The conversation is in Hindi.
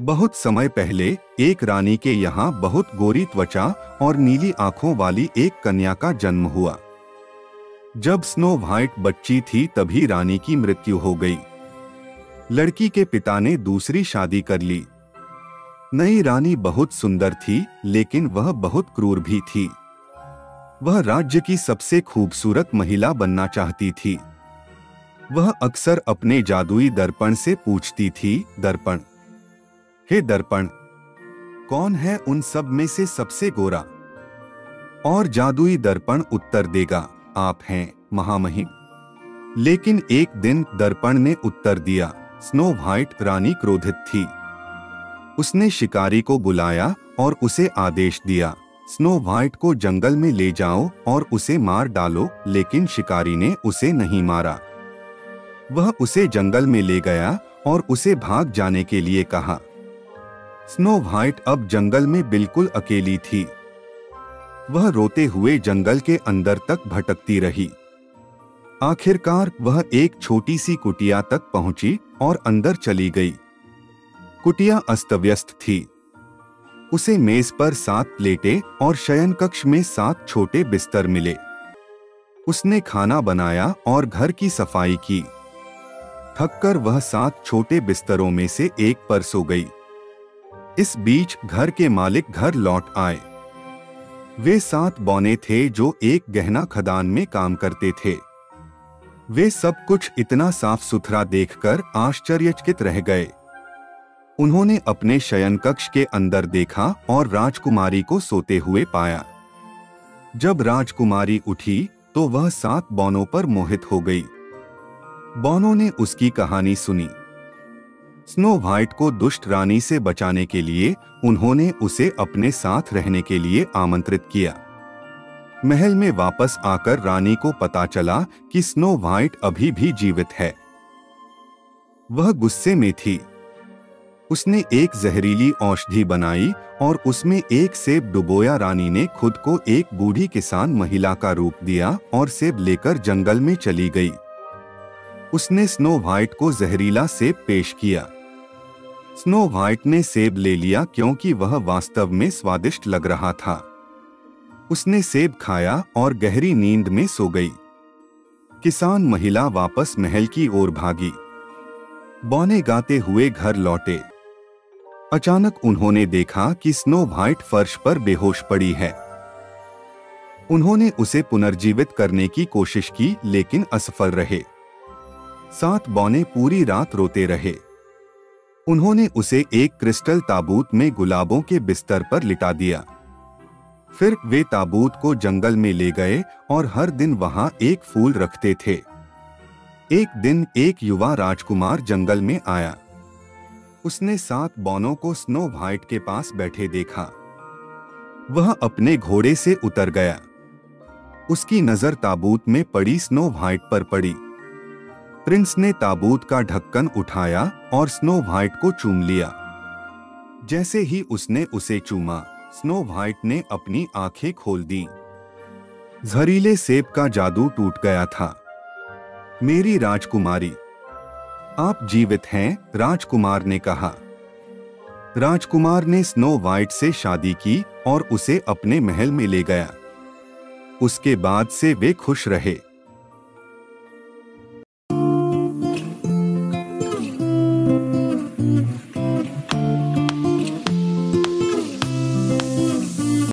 बहुत समय पहले एक रानी के यहाँ बहुत गोरी त्वचा और नीली आंखों वाली एक कन्या का जन्म हुआ। जब स्नो व्हाइट बच्ची थी तभी रानी की मृत्यु हो गई। लड़की के पिता ने दूसरी शादी कर ली। नई रानी बहुत सुंदर थी, लेकिन वह बहुत क्रूर भी थी। वह राज्य की सबसे खूबसूरत महिला बनना चाहती थी। वह अक्सर अपने जादुई दर्पण से पूछती थी, दर्पण, हे दर्पण, कौन है उन सब में से सबसे गोरा? और जादुई दर्पण उत्तर देगा, आप हैं, महामहिम। लेकिन एक दिन दर्पण ने उत्तर दिया, स्नो व्हाइट रानी क्रोधित थी। उसने शिकारी को बुलाया और उसे आदेश दिया, स्नो व्हाइट को जंगल में ले जाओ और उसे मार डालो। लेकिन शिकारी ने उसे नहीं मारा। वह उसे जंगल में ले गया और उसे भाग जाने के लिए कहा। स्नो व्हाइट अब जंगल में बिल्कुल अकेली थी। वह रोते हुए जंगल के अंदर तक भटकती रही। आखिरकार वह एक छोटी सी कुटिया तक पहुंची और अंदर चली गई। कुटिया अस्त-व्यस्त थी। उसे मेज पर 7 प्लेटें और शयन कक्ष में 7 छोटे बिस्तर मिले। उसने खाना बनाया और घर की सफाई की। थककर वह 7 छोटे बिस्तरों में से एक पर सो गई। इस बीच घर के मालिक घर लौट आए। वे 7 बौने थे जो एक गहना खदान में काम करते थे। वे सब कुछ इतना साफ सुथरा देखकर आश्चर्यचकित रह गए। उन्होंने अपने शयन कक्ष के अंदर देखा और राजकुमारी को सोते हुए पाया। जब राजकुमारी उठी तो वह 7 बौनों पर मोहित हो गई। बौनों ने उसकी कहानी सुनी। स्नो व्हाइट को दुष्ट रानी से बचाने के लिए उन्होंने उसे अपने साथ रहने के लिए आमंत्रित किया। महल में वापस आकर रानी को पता चला कि स्नो व्हाइट अभी भी जीवित है। वह गुस्से में थी। उसने एक जहरीली औषधि बनाई और उसमें एक सेब डुबोया। रानी ने खुद को एक बूढ़ी किसान महिला का रूप दिया और सेब लेकर जंगल में चली गई। उसने स्नो व्हाइट को जहरीला सेब पेश किया। स्नो व्हाइट ने सेब ले लिया क्योंकि वह वास्तव में स्वादिष्ट लग रहा था। उसने सेब खाया और गहरी नींद में सो गई। किसान महिला वापस महल की ओर भागी। बौने गाते हुए घर लौटे। अचानक उन्होंने देखा कि स्नो व्हाइट फर्श पर बेहोश पड़ी है। उन्होंने उसे पुनर्जीवित करने की कोशिश की, लेकिन असफल रहे। 7 बौने पूरी रात रोते रहे। उन्होंने उसे एक क्रिस्टल ताबूत में गुलाबों के बिस्तर पर लिटा दिया। फिर वे ताबूत को जंगल में ले गए और हर दिन वहां एक फूल रखते थे। एक दिन एक युवा राजकुमार जंगल में आया। उसने 7 बौनों को स्नो व्हाइट के पास बैठे देखा। वह अपने घोड़े से उतर गया। उसकी नजर ताबूत में पड़ी स्नो व्हाइट पर पड़ी। प्रिंस ने ताबूत का ढक्कन उठाया और स्नो व्हाइट को चूम लिया। जैसे ही उसने उसे चूमा, स्नो व्हाइट ने अपनी आंखें खोल दी। जहरीले सेब का जादू टूट गया था। मेरी राजकुमारी, आप जीवित हैं, राजकुमार ने कहा। राजकुमार ने स्नो व्हाइट से शादी की और उसे अपने महल में ले गया। उसके बाद से वे खुश रहे।